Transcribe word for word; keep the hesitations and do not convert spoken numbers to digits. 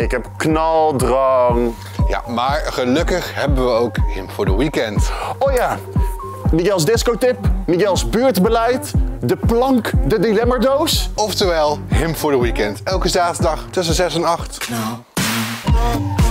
Ik heb knaldrang. Ja, maar gelukkig hebben we ook Him voor de Weekend. Oh ja, Miguel's discotip, Miguel's buurtbeleid, de plank, de dilemmadoos. Oftewel, Him voor de Weekend. Elke zaterdag tussen zes en acht. No.